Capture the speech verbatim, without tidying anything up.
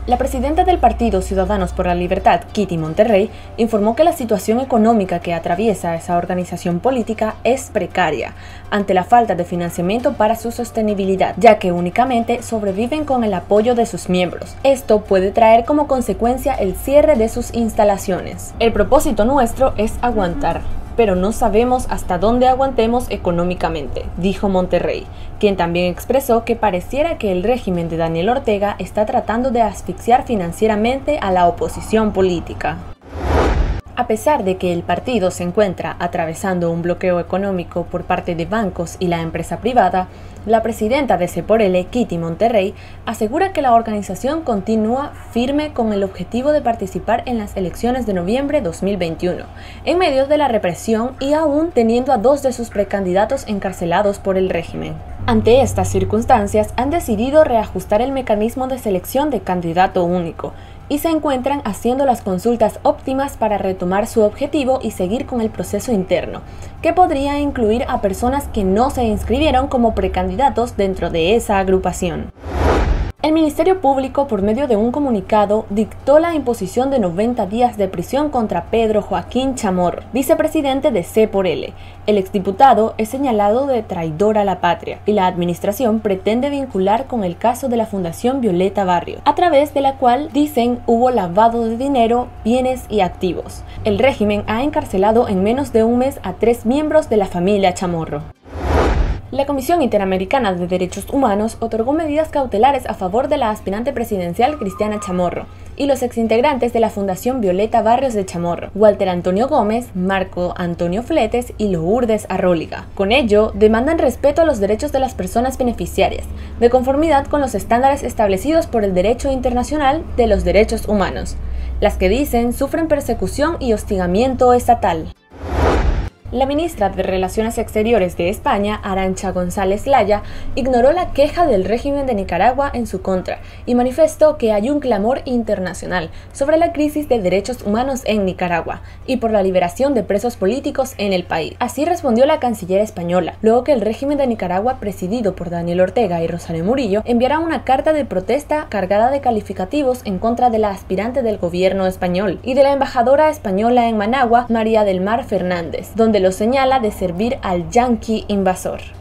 La presidenta del Partido Ciudadanos por la Libertad, Kitty Monterrey, informó que la situación económica que atraviesa esa organización política es precaria, ante la falta de financiamiento para su sostenibilidad, ya que únicamente sobreviven con el apoyo de sus miembros. Esto puede traer como consecuencia el cierre de sus instalaciones. El propósito nuestro es aguantar, pero no sabemos hasta dónde aguantemos económicamente, dijo Monterrey, quien también expresó que pareciera que el régimen de Daniel Ortega está tratando de asfixiar financieramente a la oposición política. A pesar de que el partido se encuentra atravesando un bloqueo económico por parte de bancos y la empresa privada, la presidenta de C por L, Kitty Monterrey, asegura que la organización continúa firme con el objetivo de participar en las elecciones de noviembre de dos mil veintiuno, en medio de la represión y aún teniendo a dos de sus precandidatos encarcelados por el régimen. Ante estas circunstancias, han decidido reajustar el mecanismo de selección de candidato único, y se encuentran haciendo las consultas óptimas para retomar su objetivo y seguir con el proceso interno, que podría incluir a personas que no se inscribieron como precandidatos dentro de esa agrupación. El Ministerio Público, por medio de un comunicado, dictó la imposición de noventa días de prisión contra Pedro Joaquín Chamorro, vicepresidente de C por L. El exdiputado es señalado de traidor a la patria y la administración pretende vincular con el caso de la Fundación Violeta Barrios, a través de la cual, dicen, hubo lavado de dinero, bienes y activos. El régimen ha encarcelado en menos de un mes a tres miembros de la familia Chamorro. La Comisión Interamericana de Derechos Humanos otorgó medidas cautelares a favor de la aspirante presidencial Cristiana Chamorro y los exintegrantes de la Fundación Violeta Barrios de Chamorro, Walter Antonio Gómez, Marco Antonio Fletes y Lourdes Arróliga. Con ello, demandan respeto a los derechos de las personas beneficiarias, de conformidad con los estándares establecidos por el derecho internacional de los derechos humanos, las que dicen sufren persecución y hostigamiento estatal. La ministra de Relaciones Exteriores de España, Arantxa González Laya, ignoró la queja del régimen de Nicaragua en su contra y manifestó que hay un clamor internacional sobre la crisis de derechos humanos en Nicaragua y por la liberación de presos políticos en el país. Así respondió la canciller española, luego que el régimen de Nicaragua, presidido por Daniel Ortega y Rosario Murillo, enviara una carta de protesta cargada de calificativos en contra de la aspirante del gobierno español y de la embajadora española en Managua, María del Mar Fernández, donde lo señala de servir al yanqui invasor.